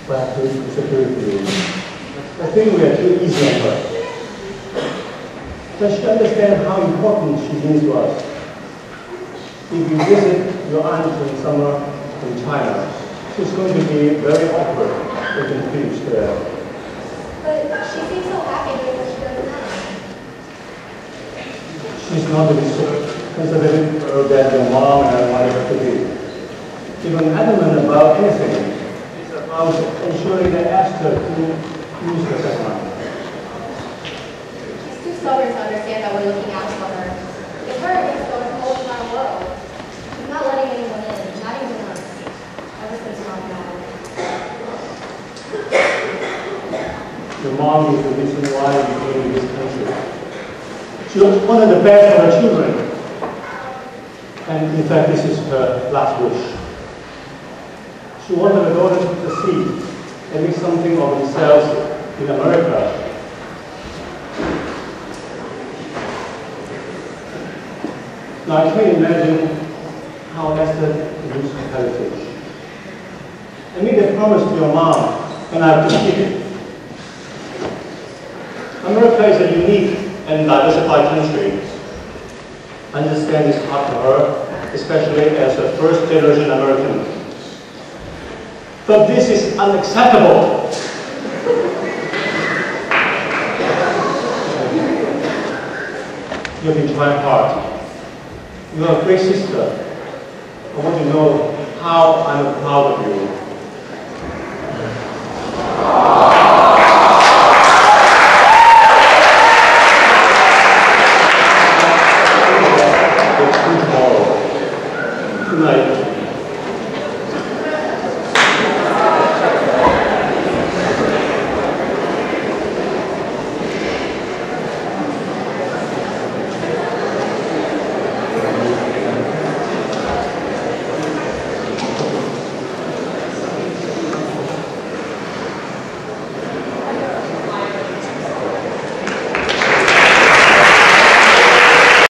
Perhaps to disagree with you. I think we are too easy on her. Does she understand how important she means to us? If you visit your aunt in summer in China, she's going to be very awkward and confused there. But she seems so happy doing what she does now. She's not really so conservative that your mom and I wanted her to be. Even adamant about anything, it's about ensuring that Esther can use her second mind. She's too stubborn to understand that we're looking out for her. If her against the whole entire world, she's not letting anyone in, not even us. Ever since Mom died. Your mom is the reason why you came to this country. She wanted the best for her children. And in fact, this is her last wish. She wanted her daughter to succeed and make something of themselves in America. Now, I can't imagine how Esther used her heritage. I made a promise to your mom, and I have to keep it. America is a unique and diversified country. I understand it's hard for her, especially as a first-generation American. But this is unacceptable. You've been trying hard. You are a great sister. I want to know how I'm proud of you.